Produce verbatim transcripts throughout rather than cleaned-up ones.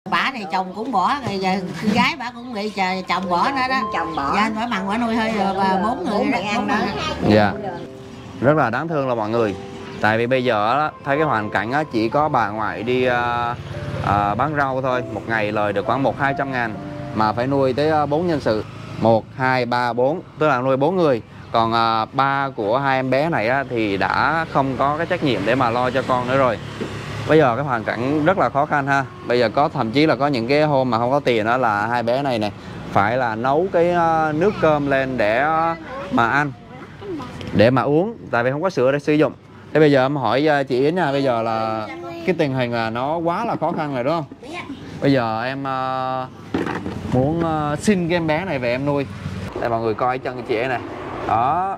Bả thì chồng cũng bỏ rồi, giờ gái bả cũng bị chồng bỏ nữa đó. Chồng bỏ. Dạ, bả mặn bả nuôi hơi và bốn người bốn ăn đó. Dạ. Rất là đáng thương là mọi người. Tại vì bây giờ á, thấy cái hoàn cảnh á, chỉ có bà ngoại đi à, à, bán rau thôi, một ngày lời được khoảng một hai trăm ngàn mà phải nuôi tới bốn nhân sự, một hai ba bốn, tức là nuôi bốn người. Còn à, ba của hai em bé này á, thì đã không có cái trách nhiệm để mà lo cho con nữa rồi. Bây giờ cái hoàn cảnh rất là khó khăn ha. Bây giờ có thậm chí là có những cái hôm mà không có tiền đó là hai bé này này phải là nấu cái nước cơm lên để mà ăn, để mà uống, tại vì không có sữa để sử dụng. Thế bây giờ em hỏi chị Yến nha, bây giờ là cái tình hình là nó quá là khó khăn rồi đúng không? Bây giờ em uh, muốn uh, xin cái em bé này về em nuôi. Để mọi người coi chân chị ấy này. Đó.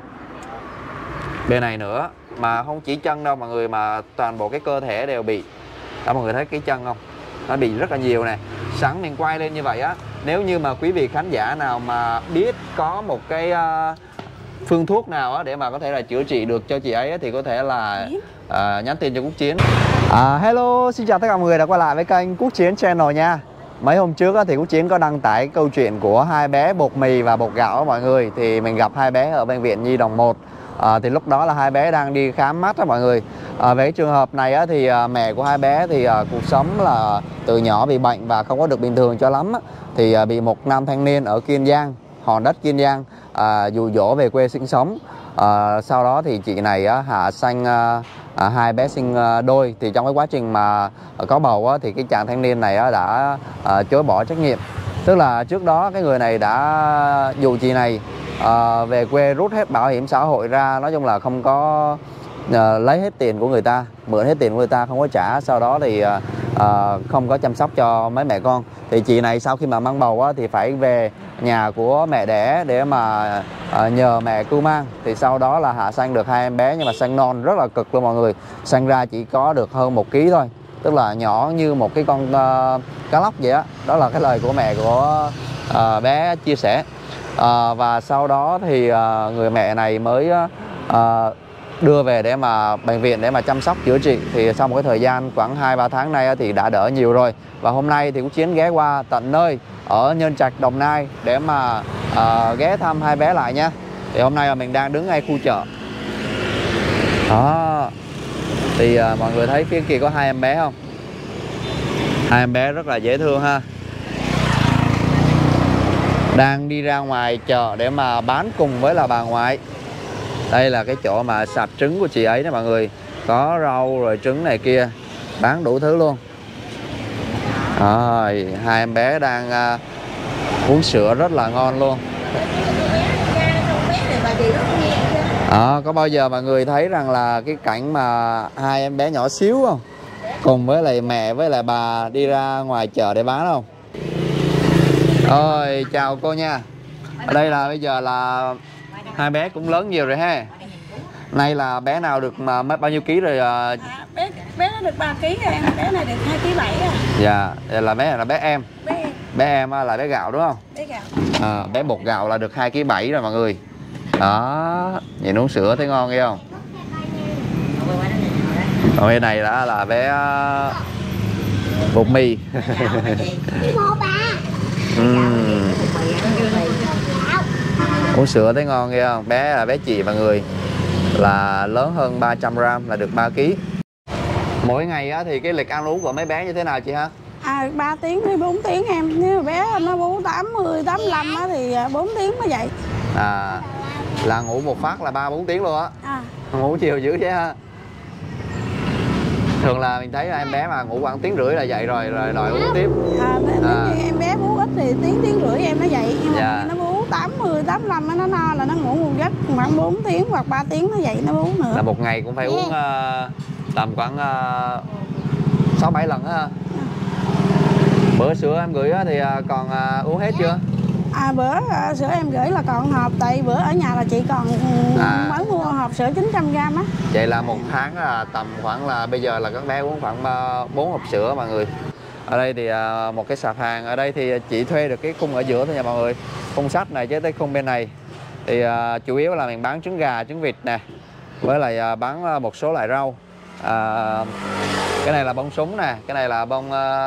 Bên này nữa. Mà không chỉ chân đâu mọi người, mà toàn bộ cái cơ thể đều bị. Đó, mọi người thấy cái chân không? Nó bị rất là nhiều nè. Sẵn mình quay lên như vậy á, nếu như mà quý vị khán giả nào mà biết có một cái uh, phương thuốc nào á để mà có thể là chữa trị được cho chị ấy thì có thể là uh, nhắn tin cho Quốc Chiến. À, hello, xin chào tất cả mọi người đã quay lại với kênh Quốc Chiến Channel nha. Mấy hôm trước á, thì Quốc Chiến có đăng tải câu chuyện của hai bé bột mì và bột gạo đó mọi người. Thì mình gặp hai bé ở bệnh viện Nhi Đồng một. À, thì lúc đó là hai bé đang đi khám mắt đó mọi người. À, về cái trường hợp này á, thì à, mẹ của hai bé thì à, cuộc sống là từ nhỏ bị bệnh và không có được bình thường cho lắm á. Thì à, bị một nam thanh niên ở Kiên Giang, hòn đất Kiên Giang à, dụ dỗ về quê sinh sống. À, sau đó thì chị này á, hạ sanh à, à, hai bé sinh à, đôi. Thì trong cái quá trình mà à, có bầu á, thì cái chàng thanh niên này á, đã à, chối bỏ trách nhiệm. Tức là trước đó cái người này đã dụ chị này à, về quê rút hết bảo hiểm xã hội ra, nói chung là không có à, lấy hết tiền của người ta, mượn hết tiền của người ta không có trả. Sau đó thì à, à, không có chăm sóc cho mấy mẹ con. Thì chị này sau khi mà mang bầu á, thì phải về nhà của mẹ đẻ để mà à, nhờ mẹ cưu mang. Thì sau đó là hạ sanh được hai em bé, nhưng mà sanh non rất là cực luôn mọi người. Sanh ra chỉ có được hơn một ký thôi, tức là nhỏ như một cái con uh, cá lóc vậy á. Đó là cái lời của mẹ của uh, bé chia sẻ. Uh, và sau đó thì uh, người mẹ này mới uh, đưa về để mà bệnh viện để mà chăm sóc chữa trị. Thì sau một cái thời gian khoảng hai ba tháng nay thì đã đỡ nhiều rồi. Và hôm nay thì Quốc Chiến ghé qua tận nơi ở Nhân Trạch, Đồng Nai để mà uh, ghé thăm hai bé lại nha. Thì hôm nay là mình đang đứng ngay khu chợ. Đó. Thì uh, mọi người thấy phía kia có hai em bé không? Hai em bé rất là dễ thương ha. Đang đi ra ngoài chợ để mà bán cùng với là bà ngoại. Đây là cái chỗ mà sạp trứng của chị ấy đó mọi người. Có rau rồi trứng này kia, bán đủ thứ luôn. Rồi, hai em bé đang uh, uống sữa rất là ngon luôn. À, có bao giờ mọi người thấy rằng là cái cảnh mà hai em bé nhỏ xíu không? Cùng với lại mẹ với lại bà đi ra ngoài chợ để bán không? Rồi, chào cô nha. Ở đây là bây giờ là hai bé cũng lớn nhiều rồi ha. Nay là bé nào được mà bao nhiêu ký rồi? À, bé bé nó được ba ký rồi em, bé này được hai ký bảy à. Dạ, đây là bé này là bé em. Bé em. Bé em là bé gạo đúng không? Bé gạo. À, bé bột gạo là được hai ký bảy rồi mọi người. Đó, nhìn uống sữa thấy ngon ghê không? Còn bên này đã là bé bột mì. uhm. Uống sữa thấy ngon ghê không? Bé là bé chị mọi người, là lớn hơn ba trăm gram là được ba ký. Mỗi ngày á, thì cái lịch ăn uống của mấy bé như thế nào chị ha? À, ba tiếng đến bốn tiếng em. Nếu mà bé nó bú tám mươi, tám mươi lăm á, thì bốn tiếng mới dậy. À, là ngủ một phát là ba bốn tiếng luôn á. À. Ngủ chiều dữ thế ha. Thường là mình thấy em bé mà ngủ khoảng tiếng rưỡi là dậy rồi, rồi đòi uống tiếp. À, nếu à. như em bé bú ít thì tiếng, tiếng rưỡi em nó dậy. Nhưng mà dạ. nó bú tám mươi, tám mươi lăm nó no là nó ngủ một giấc khoảng bốn tiếng hoặc ba tiếng nó dậy nó bú nữa. Là một ngày cũng phải uống uh, tầm khoảng sáu bảy lần ha. Bữa sữa em gửi thì còn uh, uống hết chưa? À, bữa uh, sữa em gửi là còn hộp, tại bữa ở nhà là chị còn à. mới mua hộp sữa chín trăm gram á. Vậy là một tháng là tầm khoảng là bây giờ là các bé uống khoảng bốn hộp sữa mọi người. Ở đây thì uh, một cái sạp hàng, ở đây thì chị thuê được cái khung ở giữa thôi nha mọi người. Khung sắt này chứ tới khung bên này. Thì uh, chủ yếu là mình bán trứng gà, trứng vịt nè. Với lại uh, bán một số loại rau. Uh, cái này là bông súng nè, cái này là bông uh,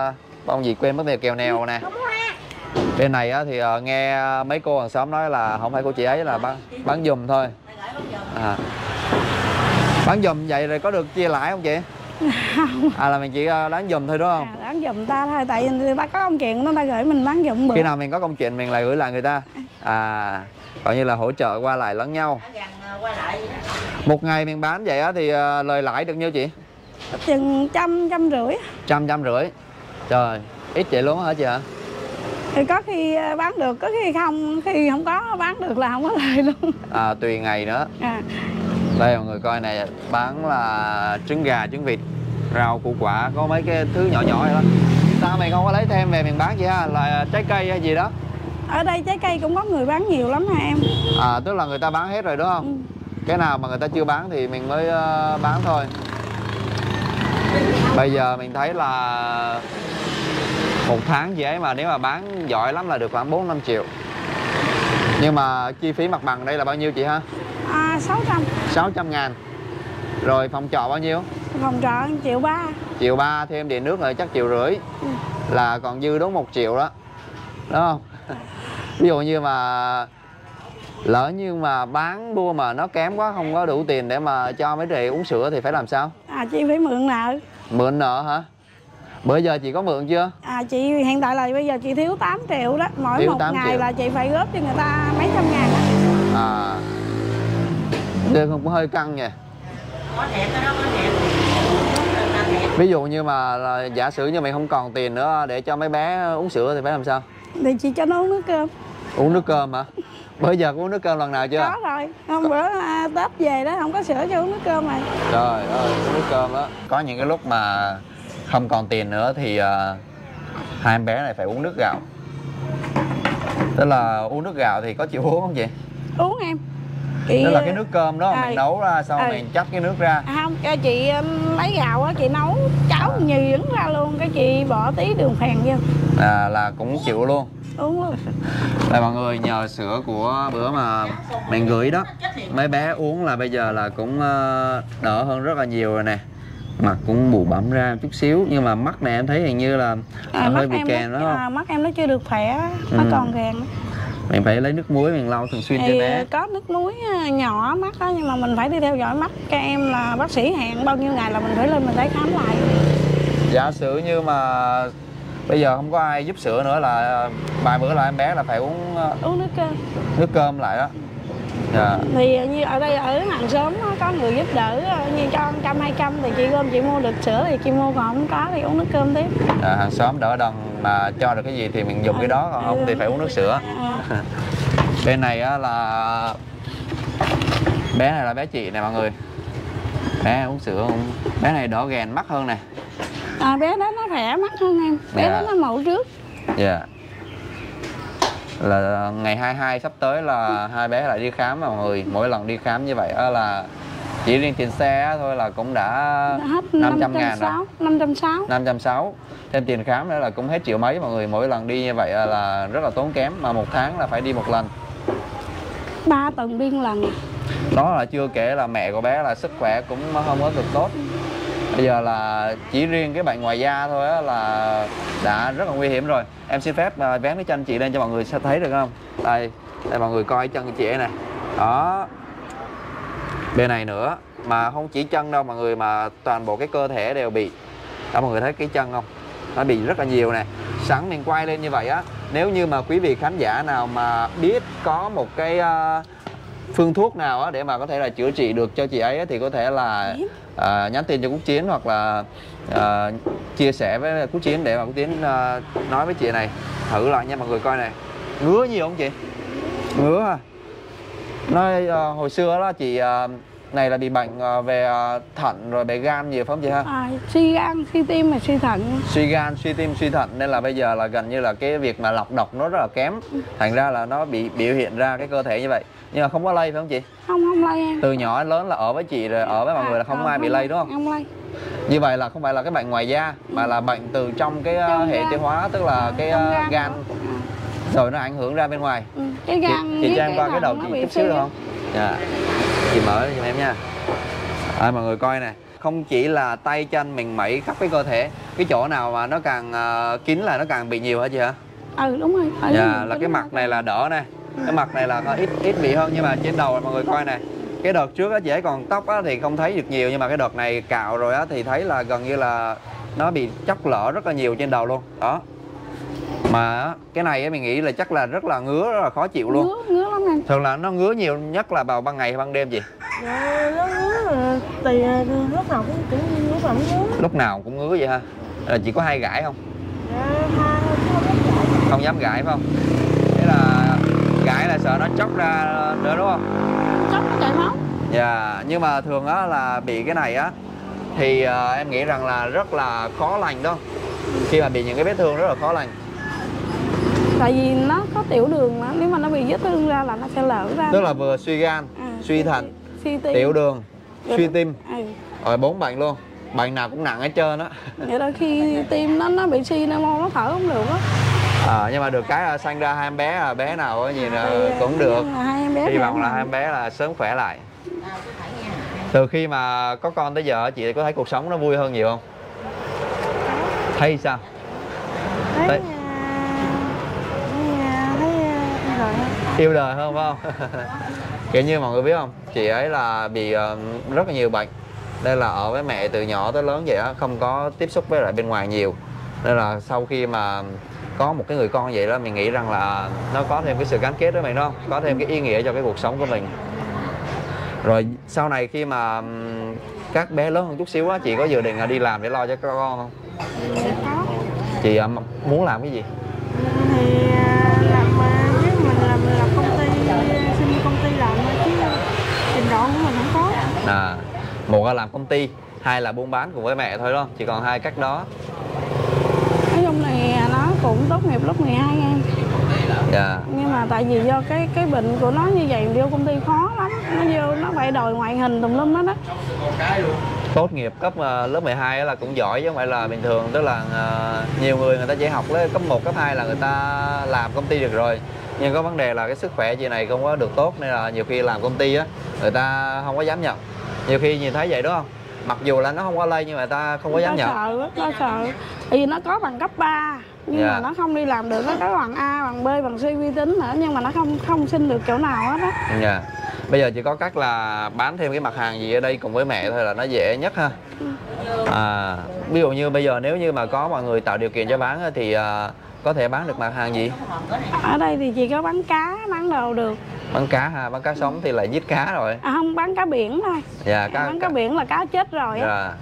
Ông gì quên mất tiền kèo nèo nè. Bên này á, thì uh, nghe mấy cô hàng xóm nói là không phải cô chị ấy là bán, bán giùm thôi. À. Bán giùm vậy rồi có được chia lãi không chị? Không. À là mình chỉ uh, bán giùm thôi đúng không? À, bán giùm ta thôi, tại vì người ta có công chuyện nó ta gửi mình bán giùm bữa. Khi nào mình có công chuyện mình lại gửi lại người ta. À, coi như là hỗ trợ qua lại lẫn nhau. Một ngày mình bán vậy á thì uh, lời lãi được nhiêu chị? Chừng trăm, trăm rưỡi. Trăm, trăm rưỡi. Trời, ít vậy luôn hả chị hả? Thì có khi bán được, có khi không, khi không có bán được là không có lời luôn. À, tùy ngày nữa. À. Đây mọi người coi này, bán là trứng gà, trứng vịt, rau củ quả, có mấy cái thứ nhỏ nhỏ vậy đó. Sao mày không có lấy thêm về mình bán chị ha? Là trái cây hay gì đó? Ở đây trái cây cũng có người bán nhiều lắm hả em? À, tức là người ta bán hết rồi đúng không? Ừ. Cái nào mà người ta chưa bán thì mình mới uh, bán thôi. Bây giờ mình thấy là một tháng gì ấy mà nếu mà bán giỏi lắm là được khoảng bốn năm triệu. Nhưng mà chi phí mặt bằng đây là bao nhiêu chị ha? À, sáu trăm. sáu trăm ngàn. Rồi phòng trọ bao nhiêu? Phòng trọ triệu ba. Triệu ba thêm điện nước rồi chắc triệu rưỡi. Ừ. Là còn dư đúng một triệu đó. Đúng không? Ví dụ như mà lỡ như mà bán đua mà nó kém quá, không có đủ tiền để mà cho mấy chị uống sữa thì phải làm sao? À, chị phải mượn nợ. Mượn nợ hả? Bữa giờ chị có mượn chưa? À, chị hiện tại là bây giờ chị thiếu tám triệu đó. Mỗi thiếu một ngày triệu. Là chị phải góp cho người ta mấy trăm ngàn đó. À, đây không có hơi căng nha. Ví dụ như mà là giả sử như mình không còn tiền nữa để cho mấy bé uống sữa thì phải làm sao? Thì chị cho nó uống nước cơm. Uống nước cơm hả? Bữa giờ có uống nước cơm lần nào chưa? Có rồi. Hôm bữa à, Tết về đó không có sữa cho uống nước cơm rồi. Trời ơi, uống nước cơm đó. Có những cái lúc mà không còn tiền nữa thì uh, hai em bé này phải uống nước gạo. Tức là uống nước gạo thì có chịu uống không chị? Uống em. Chị... Tức là cái nước cơm đó à, mình nấu ra xong à, mình chắt cái nước ra. À, không, chị lấy gạo á, chị nấu cháo à. nhuyễn ra luôn, cái chị bỏ tí đường phèn vô. À, là cũng chịu luôn. Uống luôn. Đây mọi người, nhờ sữa của bữa mà mình gửi đó, mấy bé uống là bây giờ là cũng đỡ hơn rất là nhiều rồi nè. Mặt cũng bụ bặm ra chút xíu, nhưng mà mắt này em thấy hình như là à, hơi bị kèn đó không? À, mắt em nó chưa được khỏe, nó ừ. còn kèn. Mình phải lấy nước muối mình lau thường xuyên cho bé. Có nước muối nhỏ mắt đó, nhưng mà mình phải đi theo dõi mắt. Các em là bác sĩ hẹn bao nhiêu ngày là mình phải lên mình tới khám lại. Giả sử như mà bây giờ không có ai giúp sữa nữa là vài bữa là em bé là phải uống uống nước cơm. Nước cơm lại đó. Dạ. Thì như ở đây ở hàng xóm có người giúp đỡ như cho trăm hai trăm thì chị gom chị mua được sữa thì chị mua, còn không có thì uống nước cơm tiếp. À, hàng xóm đỡ đần mà cho được cái gì thì mình dùng à, cái đó, còn không thì phải uống nước sữa. À. Bên này á là bé này là bé chị nè mọi người. Bé uống sữa không? Bé này đỡ ghèn mắt hơn nè. À, bé đó nó khỏe mắt hơn em. Bé yeah. đó nó mẫu trước. Dạ. Yeah. Là ngày hai mươi hai sắp tới là hai bé lại đi khám mà mọi người. Mỗi lần đi khám như vậy là chỉ riêng tiền xe thôi là cũng đã hết năm trăm ngàn rồi. năm trăm sáu mươi. năm trăm sáu mươi. Thêm tiền khám nữa là cũng hết triệu mấy mọi người. Mỗi lần đi như vậy là rất là tốn kém. Mà một tháng là phải đi một lần. Ba tuần đi một lần. Đó là chưa kể là mẹ của bé là sức khỏe cũng không có được tốt. Bây giờ là chỉ riêng cái bệnh ngoài da thôi á là đã rất là nguy hiểm rồi. Em xin phép vén cái chân chị lên cho mọi người sẽ thấy được không? Đây, đây mọi người coi chân chị ấy này. Đó. Bên này nữa. Mà không chỉ chân đâu mọi người, mà toàn bộ cái cơ thể đều bị. Đó mọi người thấy cái chân không? Nó bị rất là nhiều nè. Sẵn mình quay lên như vậy á, nếu như mà quý vị khán giả nào mà biết có một cái uh, phương thuốc nào á để mà có thể là chữa trị được cho chị ấy á, thì có thể là uh, nhắn tin cho Quốc Chiến hoặc là uh, chia sẻ với Quốc Chiến để mà Quốc Chiến uh, nói với chị này. Thử lại nha mọi người coi này. Ngứa nhiều không chị? Ngứa à? Nói uh, hồi xưa đó chị uh, này là bị bệnh uh, về uh, thận rồi về gan nhiều phải không chị ha? À, suy gan, suy tim và suy thận. Suy gan, suy tim, suy thận, nên là bây giờ là gần như là cái việc mà lọc độc nó rất là kém. Thành ra là nó bị biểu hiện ra cái cơ thể như vậy. Nhưng mà không có lây phải không chị? Không, không lây em. Từ nhỏ đến lớn là ở với chị rồi ở với mọi à, người là không à, ai bị lây đúng không? Không lây. Như vậy là không phải là cái bệnh ngoài da mà là bệnh từ trong cái trong hệ tiêu hóa, tức là cái uh, gan, gan. Rồi nó ảnh hưởng ra bên ngoài. Ừ, cái gan chị, chị cho em qua cái đầu chị chút xíu được không? Dạ. Chị mở cho em nha. À, mọi người coi nè, không chỉ là tay chân mình mẩy khắp cái cơ thể, cái chỗ nào mà nó càng uh, kín là nó càng bị nhiều hả chị hả? Ừ đúng rồi. Ừ, dạ, là cái mặt này là đỡ nè, cái mặt này là có ít ít bị hơn, nhưng mà trên đầu mọi người coi nè, cái đợt trước á dễ còn tóc á thì không thấy được nhiều, nhưng mà cái đợt này cạo rồi á thì thấy là gần như là nó bị chóc lở rất là nhiều trên đầu luôn đó. Mà cái này á mình nghĩ là chắc là rất là ngứa, rất là khó chịu luôn. Ngứa, ngứa lắm anh. Thường là nó ngứa nhiều nhất là vào ban ngày hay ban đêm gì? Dạ, nó ngứa tùy lúc nào cũng cũng lúc nào cũng ngứa. Lúc nào cũng ngứa vậy ha? Là chỉ có hay gãi không? Dạ, không, không dám gãi phải không? Thế là gãi là sợ nó chóc ra nữa đúng không? Chóc nó chảy máu. Dạ, nhưng mà thường á là bị cái này á thì uh, em nghĩ rằng là rất là khó lành đó. Khi mà bị những cái vết thương rất là khó lành. Tại vì nó có tiểu đường mà, nếu mà nó bị vết thương ra là nó sẽ lở ra. Tức là vừa suy gan, à, suy thận, suy tim, tiểu đường, rồi, suy tim. Ừ. Rồi bốn bệnh luôn. Bệnh nào cũng nặng hết trơn á. Vậy đôi khi tim nó nó bị suy nó nó thở không được á. À, nhưng mà được cái là sanh ra hai em bé, bé nào nhìn cũng được. Hai em bé hy vọng là hai em bé là sớm khỏe lại. Từ khi mà có con tới giờ chị có thấy cuộc sống nó vui hơn nhiều không? Thấy sao? thấy, thấy, thấy, thấy rồi. Yêu đời hơn phải không? Kiểu như mọi người biết không, chị ấy là bị uh, rất là nhiều bệnh, nên là ở với mẹ từ nhỏ tới lớn vậy á, không có tiếp xúc với lại bên ngoài nhiều, nên là sau khi mà có một cái người con vậy đó, mình nghĩ rằng là nó có thêm cái sự gắn kết với mình, đúng không? Có thêm cái ý nghĩa cho cái cuộc sống của mình. Rồi sau này khi mà các bé lớn hơn chút xíu á, chị có dự định là đi làm để lo cho các con không? Có. Chị uh, muốn làm cái gì? Thì làm với mình làm làm công ty, xin công ty làm chứ trình độ của mình không có. À, một là làm công ty, hai là buôn bán cùng với mẹ thôi, đúng không? Chỉ còn hai cách đó. Nói chung này nó cũng tốt nghiệp lớp mười hai em. Dạ. Nhưng mà tại vì do cái cái bệnh của nó như vậy, vô công ty khó lắm. Nó vô nó phải đòi ngoại hình tùm lum hết đó. Tốt nghiệp cấp uh, lớp mười hai là cũng giỏi chứ không phải là bình thường. Tức là uh, nhiều người người ta chỉ học lên cấp một, cấp hai là người ta làm công ty được rồi. Nhưng có vấn đề là cái sức khỏe chị này không có được tốt, nên là nhiều khi làm công ty á, người ta không có dám nhận. Nhiều khi nhìn thấy vậy đúng không? Mặc dù là nó không có lây nhưng mà người ta không có dám nhận. Nó sợ, nó sợ. Vì nó có bằng cấp ba nhưng yeah. mà nó không đi làm được, nó có bằng A, bằng B, bằng C uy tín nữa, nhưng mà nó không không xin được chỗ nào hết á. Dạ. Bây giờ chỉ có cách là bán thêm cái mặt hàng gì ở đây cùng với mẹ thôi là nó dễ nhất ha. À, ví dụ như bây giờ nếu như mà có mọi người tạo điều kiện cho bán thì uh, có thể bán được mặt hàng gì? Ở đây thì chỉ có bán cá, bán đồ được. Bán cá ha, bán cá sống thì lại giết cá rồi. À không, bán cá biển thôi. Dạ, cá, bán cá, cá biển là cá chết rồi á. Dạ.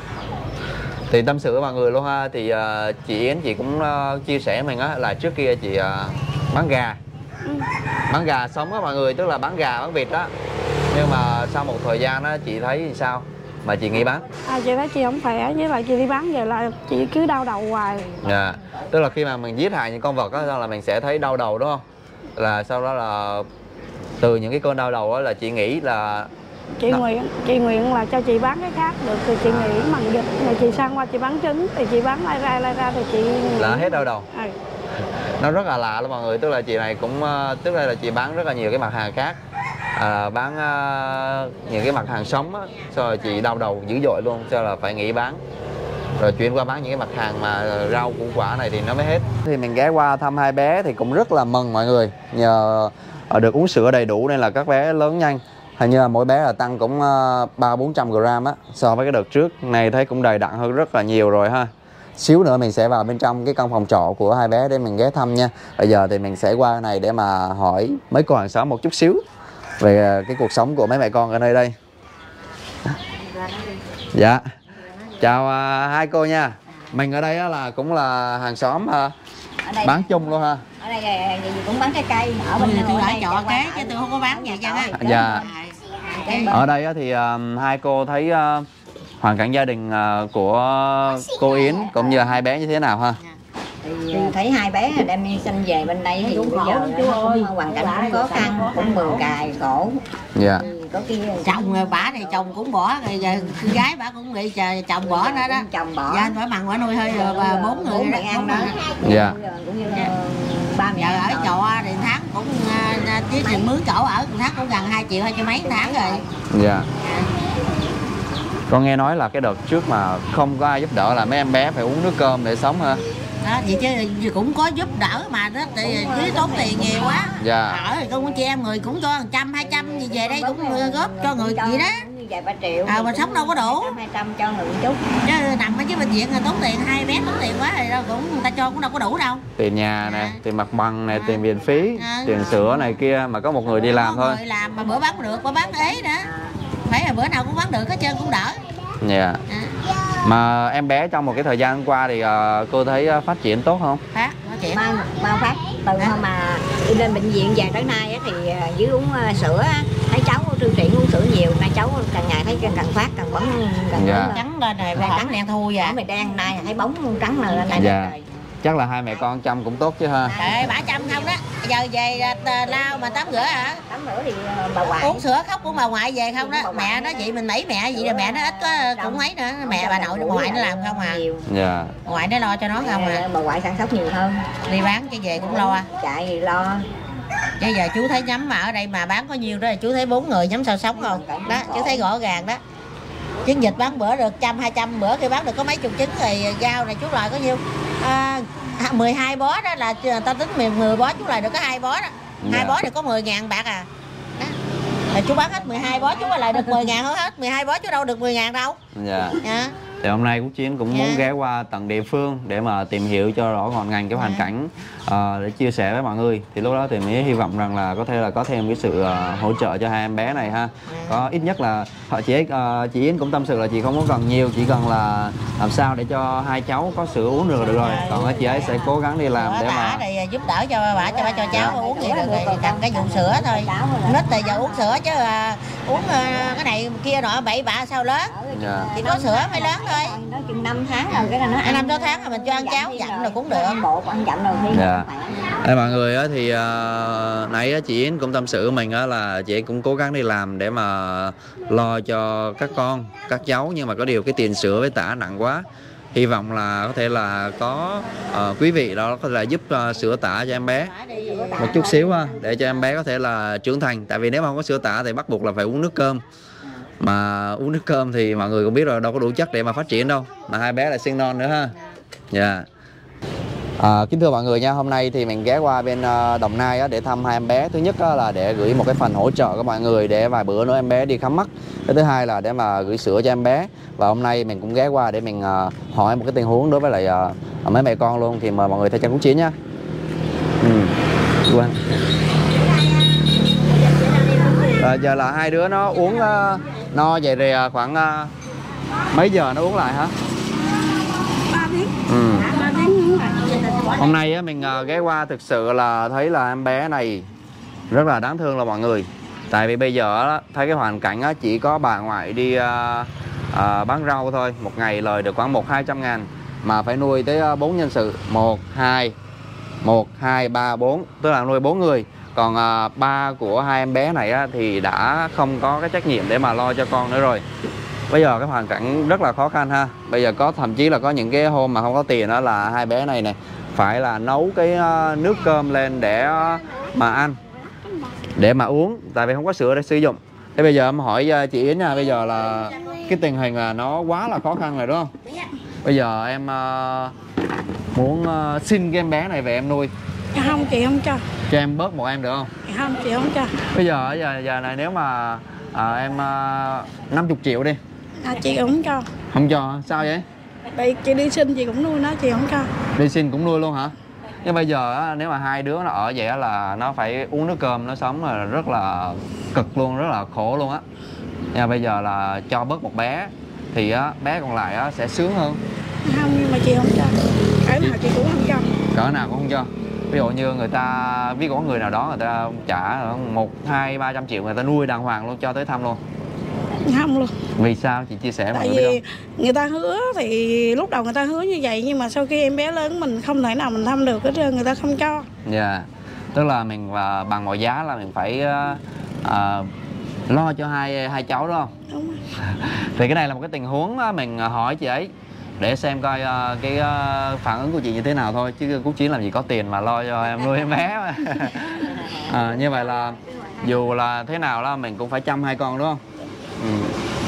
Thì tâm sự với mọi người luôn ha, thì uh, chị Yến chị cũng uh, chia sẻ mình á là trước kia chị uh, bán gà. Ừ. Bán gà sống á mọi người, tức là bán gà, bán vịt đó. Nhưng mà sau một thời gian đó chị thấy sao mà chị nghỉ bán? À, chị thấy chị không khỏe, với lại chị đi bán vậy là chị cứ đau đầu hoài. Dạ. Tức là khi mà mình giết hại những con vật đó là mình sẽ thấy đau đầu đúng không? Là sau đó là từ những cái cơn đau đầu đó là chị nghĩ là chị đó. nguyện chị nguyện là cho chị bán cái khác được thì chị nghĩ bằng dịch, rồi chị sang qua chị bán trứng thì chị bán lai ra lai ra thì chị là hết đau đầu. Ừ. Nó rất là lạ luôn mọi người, tức là chị này cũng tức là chị bán rất là nhiều cái mặt hàng khác, à, bán uh, những cái mặt hàng sống á, sau rồi chị đau đầu dữ dội luôn, sau là phải nghỉ bán rồi chuyển qua bán những cái mặt hàng mà rau củ quả này thì nó mới hết. Thì mình ghé qua thăm hai bé thì cũng rất là mừng mọi người, nhờ được uống sữa đầy đủ nên là các bé lớn nhanh. Hình như là mỗi bé là tăng cũng ba bốn trăm gram á, so với cái đợt trước này thấy cũng đầy đặn hơn rất là nhiều rồi ha. Xíu nữa mình sẽ vào bên trong cái căn phòng trọ của hai bé để mình ghé thăm nha. Bây giờ thì mình sẽ qua này để mà hỏi mấy cô hàng xóm một chút xíu về cái cuộc sống của mấy mẹ con ở nơi đây. Dạ. Chào uh, hai cô nha. Mình ở đây á, là cũng là hàng xóm uh, bán chung luôn ha. Ở đây gì cũng bán trái cây. Ở bên tôi ở chợ kế chứ tôi không có bán gì chứ. Dạ. Ở đây á, thì uh, hai cô thấy uh, hoàn cảnh gia đình uh, của cô Yến cũng như hai bé như thế nào ha? Thì thấy hai bé đem sinh về bên đây thì bây giờ cũng hoàn cảnh cũng khó khăn, cũng mường cài khổ. Dạ. Có cái chồng rồi bả thì chồng cũng bỏ rồi, giờ con gái bả cũng nghĩ chờ chồng bỏ nữa đó. Chồng bỏ. Dạ, phải bằng bả nuôi hơi rồi và bốn người bốn ăn đó. Dạ. Cũng như ba mẹ ở trọ thì tháng cũng chỉ tiền mướn chỗ ở tháng cũng gần hai triệu hai triệu mấy tháng rồi. Dạ. Con nghe nói là cái đợt trước mà không có ai giúp đỡ là mấy em bé phải uống nước cơm để sống hả? Đó, vậy chứ cũng có giúp đỡ mà đó, thì chứ tốn tiền nhiều quá. Dạ. Ở thì con chị em người cũng cho một trăm hai trăm gì về đây cũng góp cho người gì đó. Vài ba triệu. À mà sống đâu có đủ. hai trăm cho người chút. Chứ nằm ở dưới bệnh viện là tốn tiền, hai bé tốn tiền quá rồi đâu cũng người ta cho cũng đâu có đủ đâu. Tiền nhà nè, À. tiền mặt bằng nè, à. tiền viện phí, À. tiền sữa này kia mà có một người đi làm có thôi. Người làm mà bữa bán được, bữa bán ế nữa. Phải là bữa nào cũng bán được hết trơn cũng đỡ. Dạ. À. Mà em bé trong một cái thời gian qua thì uh, cô thấy uh, phát triển tốt không? Phát, phát triển. Bao, bao phát từ À. hôm mà đi lên bệnh viện về tới nay á, thì uh, dưới uống uh, sữa á, thấy cháu trương triển uống sữa nhiều, nay cháu càng ngày thấy càng, càng phát càng bóng càng Dạ. lớn lên. Trắng lên này, Dạ, hỏng trắng. đen thui Ở vậy. mày đen nay thấy bóng trắng là lên nay Dạ. rồi. Chắc là hai mẹ con chăm cũng tốt chứ ha. Trời bả chăm không đó. Giờ về uh, lao mà tắm rửa hả? Tắm rửa thì uh, bà ngoại Uống sữa khóc của bà ngoại về không đó. Bà ngoại Mẹ nói vậy mình mấy mẹ vậy là mẹ nó ít có cũng mấy nữa. Mẹ bà nội bà ngoại nó làm không à. nhiều. Dạ. Bà ngoại nó lo cho nó không à. Bà ngoại săn sóc nhiều hơn. Đi bán cho về cũng lo. Chạy thì lo. Chứ giờ chú thấy nhắm mà ở đây mà bán có nhiêu đó là chú thấy bốn người nhắm sao sống không? Đó, chú thấy rõ ràng đó. Trứng vịt bán bữa được trăm hai trăm, bữa khi bán được có mấy chục trứng thì rau này chú loại có nhiêu? À, mười hai bó đó là ta tính mười bó chú lại được có hai bó đó. Hai Dạ. bó thì có mười ngàn bạc à. Đó. Rồi chú bán hết mười hai bó chú lại được mười ngàn hết, mười hai bó chú đâu được mười ngàn đâu. Dạ. Dạ. Thì hôm nay Quốc Chiến cũng Dạ. muốn ghé qua tận địa phương để mà tìm hiểu cho rõ ngọn ngành cái hoàn Dạ. cảnh ờ, để chia sẻ với mọi người. Thì lúc đó thì mới hy vọng rằng là có thể là có thêm cái sự ờ, hỗ trợ cho hai em bé này ha. Dạ. Có ít nhất là họ chị uh, chị Yến cũng tâm sự là chị không có cần nhiều, chỉ cần là làm sao để cho hai cháu có sữa uống được là được rồi. Dạ. Còn chị ấy sẽ cố gắng đi làm Sữa để tả mà thì giúp đỡ cho bà cho bà cho cháu Dạ. uống gì được rồi đặt cái vụ sữa thôi. Nít thì giờ uống sữa chứ à, uống à, cái này kia nọ bậy bạ sao lớn. Dạ. Chỉ có sữa mới lớn thôi. Nó chừng năm tháng rồi cái là nó Ăn năm sáu tháng là mình cho ăn cháo dặn rồi cũng được. Ăn bột ăn dặm rồi thì Dạ. khỏe. Đây mọi người á, thì uh, nãy á, chị Yến cũng tâm sự với mình á, là chị ấy cũng cố gắng đi làm để mà lo cho các con, các cháu, nhưng mà có điều cái tiền sữa với tả nặng quá. Hy vọng là có thể là có uh, quý vị đó có thể là giúp uh, sữa tả cho em bé một chút xíu ha, để cho em bé có thể là trưởng thành. Tại vì nếu mà không có sữa tả thì bắt buộc là phải uống nước cơm. Mà uống nước cơm thì mọi người cũng biết rồi, đâu có đủ chất để mà phát triển đâu. Mà hai bé là sinh non nữa ha. Dạ. Yeah. À, kính thưa mọi người nha, hôm nay thì mình ghé qua bên uh, Đồng Nai á, để thăm hai em bé. Thứ nhất á, là để gửi một cái phần hỗ trợ của mọi người để vài bữa nữa em bé đi khám mắt. Cái thứ hai là để mà gửi sữa cho em bé. Và hôm nay mình cũng ghé qua để mình uh, hỏi một cái tình huống đối với lại uh, mấy mẹ con luôn. Thì mời mọi người theo chân Quốc Chiến nha. Ừ. Quên. À, giờ là hai đứa nó uống uh, no vậy thì uh, khoảng uh, mấy giờ nó uống lại hả? ba tiếng. Ừ. ba tiếng uống lại. Hôm nay á, mình uh, ghé qua thực sự là thấy là em bé này rất là đáng thương là mọi người. Tại vì bây giờ á, thấy cái hoàn cảnh á, chỉ có bà ngoại đi uh, uh, bán rau thôi, một ngày lời được khoảng một hai trăm ngàn, mà phải nuôi tới bốn nhân sự, một hai một hai ba bốn, tức là nuôi bốn người. Còn uh, ba của hai em bé này á, thì đã không có cái trách nhiệm để mà lo cho con nữa rồi. Bây giờ cái hoàn cảnh rất là khó khăn ha. Bây giờ có thậm chí là có những cái hôm mà không có tiền đó là hai bé này nè phải là nấu cái uh, nước cơm lên để uh, mà ăn, để mà uống, tại vì không có sữa để sử dụng. Thế bây giờ em hỏi uh, chị Yến nha, bây giờ là cái tình hình là nó quá là khó khăn rồi đúng không? Bây giờ em uh, muốn uh, xin cái em bé này về em nuôi. Không, chị không cho. Cho em bớt một em được không? Không, chị không cho. Bây giờ giờ, giờ này nếu mà à, em uh, năm mươi triệu đi. À, chị không cho. Không cho, sao vậy? Vậy chị đi xin chị cũng nuôi nó, chị không cho. Đi xin cũng nuôi luôn hả? Nhưng bây giờ á, nếu mà hai đứa nó ở vậy á, là nó phải uống nước cơm, nó sống là rất là cực luôn, rất là khổ luôn á. Nhưng mà bây giờ là cho bớt một bé thì á, bé còn lại á, sẽ sướng hơn. Không, nhưng mà chị không cho. Cái nào chị cũng không cho. Cỡ nào cũng không cho. Ví dụ như người ta, ví dụ có người nào đó người ta trả một, hai, ba trăm triệu, người ta nuôi đàng hoàng luôn, cho tới thăm luôn. Không luôn. Vì sao chị chia sẻ mọi Tại người biết vì không? người ta hứa thì lúc đầu người ta hứa như vậy, nhưng mà sau khi em bé lớn mình không thể nào mình thăm được hết trơn, người ta không cho. Dạ. Yeah. Tức là mình và bằng mọi giá là mình phải uh, uh, lo cho hai hai cháu đúng không? Đúng rồi. Thì cái này là một cái tình huống mình hỏi chị ấy để xem coi uh, cái uh, phản ứng của chị như thế nào thôi, chứ Quốc Chiến làm gì có tiền mà lo cho em nuôi em bé mà. À, như vậy là dù là thế nào là mình cũng phải chăm hai con đúng không? Ừ.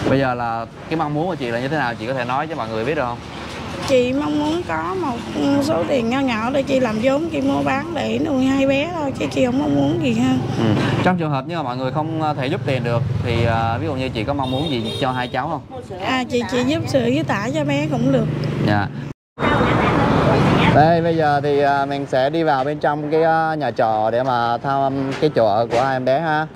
Bây giờ là cái mong muốn của chị là như thế nào, chị có thể nói cho mọi người biết được không? Chị mong muốn có một số tiền nho nhỏ để chị làm vốn chị mua bán để nuôi hai bé thôi, chứ chị không mong muốn gì hơn. Ừ. Trong trường hợp như mà mọi người không thể giúp tiền được thì uh, ví dụ như chị có mong muốn gì cho hai cháu không? À, chị chị giúp sữa với tả cho bé cũng được. Dạ. Đây bây giờ thì uh, mình sẽ đi vào bên trong cái uh, nhà trọ để mà thăm cái chỗ ở của hai em bé ha.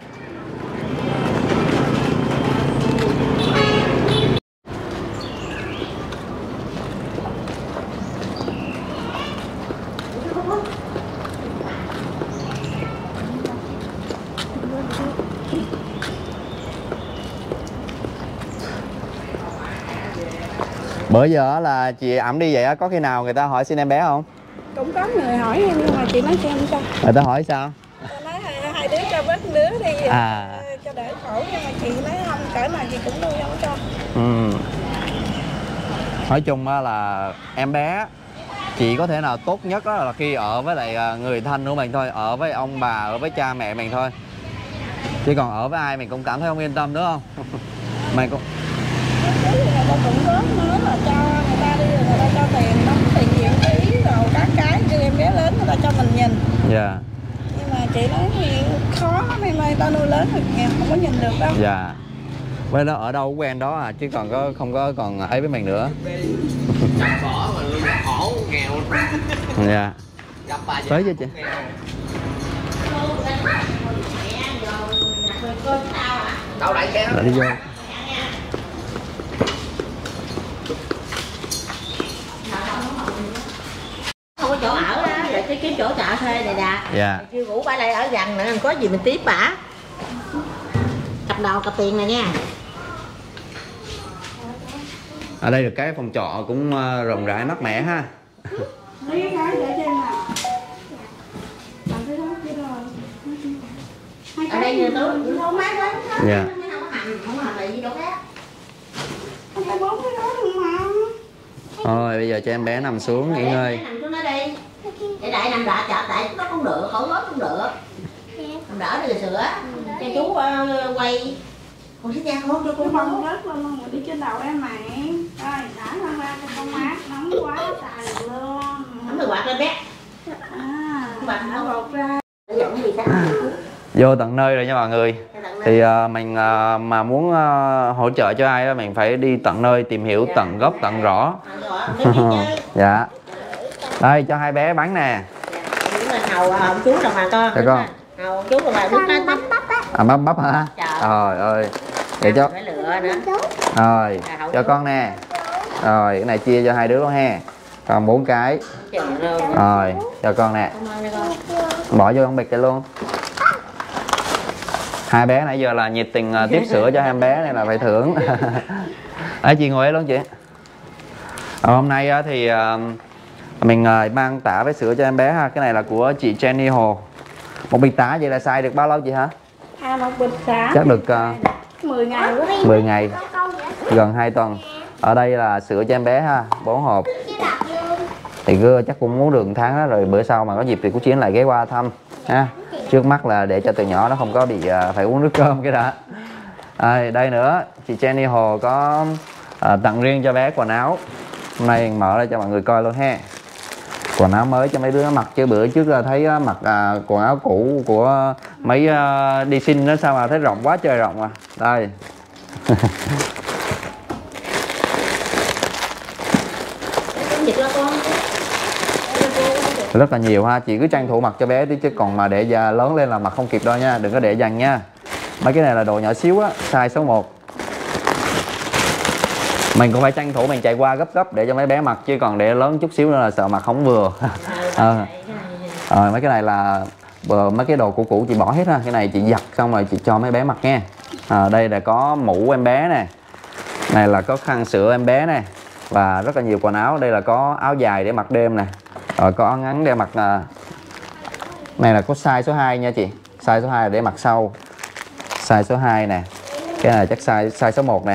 Bữa giờ là chị ẩm đi vậy có khi nào người ta hỏi xin em bé không? Cũng có người hỏi em nhưng mà chị nói cho em sao? Người ta hỏi sao? Nói hai, hai đứa cho bớt đứa đi à. cho đỡ khổ, nhưng mà chị nói không, cỡ nào chị cũng nuôi không cho. Ừ. Nói chung là em bé chị có thể nào tốt nhất đó là khi ở với lại người thân của mình thôi, ở với ông bà, ở với cha mẹ mình thôi. Chứ còn ở với ai mình cũng cảm thấy không yên tâm đúng không? Mày cũng người ta cũng góp nữa là cho người ta đi, người ta cho tiền đóng tiền viện phí rồi các cái, đưa em bé lớn người ta cho mình nhìn. Dạ. Yeah. Nhưng mà chị nói thì khó lắm em ơi, ta nuôi lớn thì nghèo không có nhìn được đâu. Dạ. Yeah. Với đó ở đâu cũng quen đó à, chứ còn có không có còn ấy với mình nữa. Bỏ mà luôn khổ nghèo. Dạ. Tới chưa chị? Đâu lại xe Lại đi vô. Không có chỗ ở đó, để cái kiếm chỗ trọ thuê này nè. Dạ. Chưa ngủ bả lại ở gần nữa, có gì mình tiếp bả. Cặp đầu cặp tiền này nha. Ở đây được cái phòng trọ cũng rộng rãi mát mẻ ha. Lấy cái cái để cho em nào. Làm cái đó cái rồi. Ở đây người tôi cũng không mát lắm. Dạ. Không có hành, không có hành là gì đâu khác. Không phải bốn cái đó được mà. Thôi bây giờ cho em bé nằm xuống nghỉ ngơi. Nằm xuống nó đi. Để đại nằm đạ chợ tại nó không được, khỏi ngớt không được. Nằm đỡ đi rồi sữa. Cho chú uh, quay. Con xích da hôn cho Cái con bông không? rớt luôn mà đi trên đầu em mày. Rồi, đã ra ra cho con mát, nóng quá xài được luôn. Nắm được quạt lên bé. À, Quạt nó nó gột ra. giọng gì sao? Vô tận nơi rồi nha mọi người. Thì uh, mình uh, mà muốn uh, hỗ trợ cho ai đó mình phải đi tận nơi, tìm hiểu tận gốc tận rõ. Dạ. Đây cho hai bé bắn nè. Hầu hầu chú đồng mà con. Cho con. Hầu chú đồng mà bắp bắp bắp. À bắp bắp hả? Trời ơi. Để cho. Phải lựa nữa. Rồi, cho con nè. Rồi, cái này chia cho hai đứa luôn ha. Còn bốn cái. Rồi, cho con nè. Bỏ vô con bịch cho luôn. Hai bé nãy giờ là nhiệt tình uh, tiếp sữa cho hai em bé này là phải thưởng. Đấy, chị ngồi đây luôn chị. Ờ, hôm nay uh, thì uh, mình uh, mang tả với sữa cho em bé ha. Cái này là của chị Jenny Hồ. Một bịch tả vậy là xài được bao lâu chị hả? À, một bịch xả. Chắc được uh, mười ngày quá. mười ngày. Gần hai tuần. Ở đây là sữa cho em bé ha, bốn hộp. Thì cứ chắc cũng muốn được một tháng đó, rồi bữa sau mà có dịp thì cô Chiến lại ghé qua thăm ha. Trước mắt là để cho từ nhỏ nó không có bị uh, phải uống nước cơm cái đã. À, đây nữa chị Jenny Hồ có uh, tặng riêng cho bé quần áo. Hôm nay mở ra cho mọi người coi luôn ha. Quần áo mới cho mấy đứa nó mặc, chứ bữa trước là thấy uh, mặc uh, quần áo cũ của mấy uh, đi xin nó sao mà thấy rộng quá trời rộng à. Đây. Rất là nhiều ha, chị cứ tranh thủ mặc cho bé đi, chứ còn mà để già lớn lên là mặc không kịp đâu nha, đừng có để dành nha. Mấy cái này là đồ nhỏ xíu á, size số một. Mình cũng phải tranh thủ mình chạy qua gấp gấp để cho mấy bé mặc, chứ còn để lớn chút xíu nữa là sợ mặc không vừa. à. À, mấy cái này là mấy cái đồ cũ cũ chị bỏ hết ha, cái này chị giặt xong rồi chị cho mấy bé mặc nha. À, đây là có mũ em bé nè, này là có khăn sữa em bé nè, và rất là nhiều quần áo. Đây là có áo dài để mặc đêm nè, rồi có áo ngắn để mặc. À, này là có size số hai nha chị, size số hai là để mặc sau, size số hai nè, cái này chắc size size số một nè.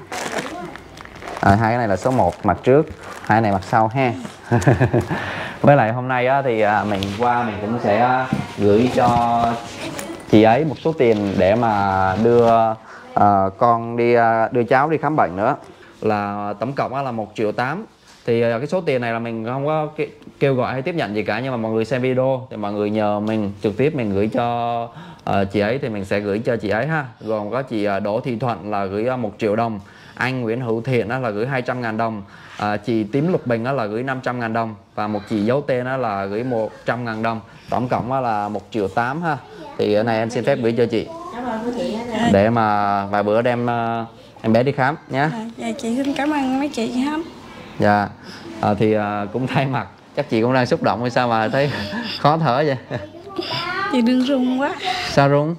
À, hai cái này là số một mặc trước, hai này mặc sau ha. Với lại hôm nay á, thì à, mình qua mình cũng sẽ gửi cho chị ấy một số tiền để mà đưa à, con đi à, đưa cháu đi khám bệnh nữa, là tổng cộng là một triệu tám. Thì à, cái số tiền này là mình không có kêu gọi hay tiếp nhận gì cả, nhưng mà mọi người xem video thì mọi người nhờ mình trực tiếp mình gửi cho uh, chị ấy thì mình sẽ gửi cho chị ấy ha. Gồm có chị uh, Đỗ Thị Thuận là gửi uh, một triệu đồng, anh Nguyễn Hữu Thiện đó là gửi hai trăm ngàn đồng, uh, chị Tím Lục Bình đó là gửi năm trăm ngàn đồng, và một chị giấu tên đó là gửi một trăm ngàn đồng. Tổng cộng đó là một triệu tám ha. Thì cái này em xin phép gửi cho chị để mà vài bữa đem uh, em bé đi khám nhé. Dạ chị xin cảm ơn mấy chị hết. Dạ à, thì à, cũng thay mặt chắc chị cũng đang xúc động hay sao mà thấy khó thở vậy? Chị đừng run quá. Sao run?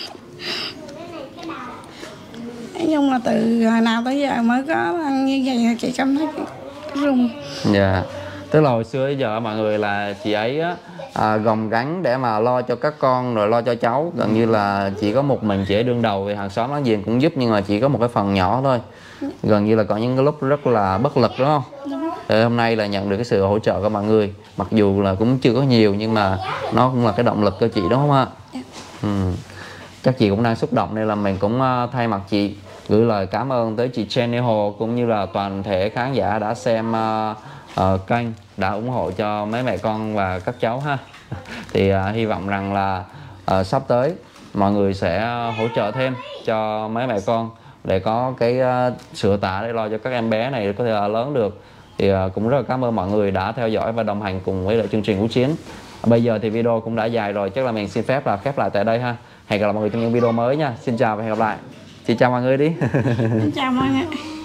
Nói chung là từ hồi nào tới giờ mới có ăn như vậy chị cảm thấy run. Dạ. Tức là hồi xưa đến giờ mọi người là chị ấy á, à, gồng gánh để mà lo cho các con rồi lo cho cháu, gần như là chỉ có một mình chị ấy đương đầu, thì hàng xóm láng giềng cũng giúp nhưng mà chỉ có một cái phần nhỏ thôi, gần như là có những cái lúc rất là bất lực đúng không? Đúng. Thì hôm nay là nhận được cái sự hỗ trợ của mọi người, mặc dù là cũng chưa có nhiều nhưng mà nó cũng là cái động lực cho chị đúng không ạ? Dạ. Ừ. Chắc chị cũng đang xúc động nên là mình cũng thay mặt chị gửi lời cảm ơn tới chị Jenny Hồ cũng như là toàn thể khán giả đã xem uh, uh, kênh, đã ủng hộ cho mấy mẹ con và các cháu ha. Thì uh, hy vọng rằng là uh, sắp tới mọi người sẽ hỗ trợ thêm cho mấy mẹ con để có cái uh, sữa tã để lo cho các em bé này có thể là lớn được. Thì uh, cũng rất là cảm ơn mọi người đã theo dõi và đồng hành cùng với lại chương trình của Chiến. Bây giờ thì video cũng đã dài rồi, chắc là mình xin phép là khép lại tại đây ha. Hẹn gặp lại mọi người trong những video mới nha. Xin chào và hẹn gặp lại. Chị chào mọi người đi. Chào mọi người.